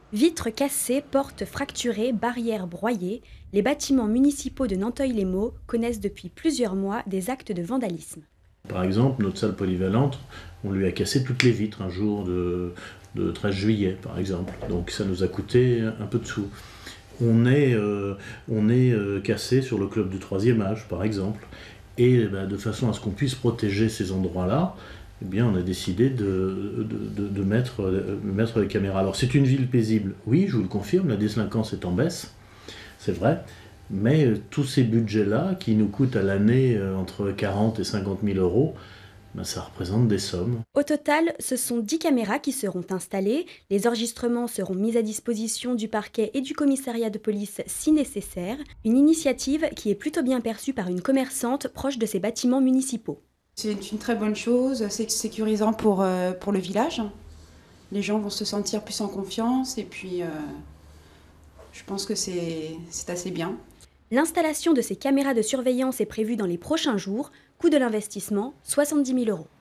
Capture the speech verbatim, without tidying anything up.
Vitres cassées, portes fracturées, barrières broyées, les bâtiments municipaux de Nanteuil-les-Maux connaissent depuis plusieurs mois des actes de vandalisme. Par exemple, notre salle polyvalente, on lui a cassé toutes les vitres un jour de, de treize juillet, par exemple. Donc ça nous a coûté un peu de sous. On est, euh, on est euh, cassé sur le club du troisième âge, par exemple. Et ben, de façon à ce qu'on puisse protéger ces endroits-là, eh bien, on a décidé de, de, de, de mettre, euh, mettre les caméras. Alors c'est une ville paisible, oui, je vous le confirme, la délinquance est en baisse, c'est vrai. Mais euh, tous ces budgets-là, qui nous coûtent à l'année euh, entre quarante et cinquante mille euros, ben, ça représente des sommes. Au total, ce sont dix caméras qui seront installées. Les enregistrements seront mis à disposition du parquet et du commissariat de police si nécessaire. Une initiative qui est plutôt bien perçue par une commerçante proche de ces bâtiments municipaux. C'est une très bonne chose, c'est sécurisant pour, euh, pour le village. Les gens vont se sentir plus en confiance et puis euh, je pense que c'est assez bien. L'installation de ces caméras de surveillance est prévue dans les prochains jours. Coût de l'investissement, soixante-dix mille euros.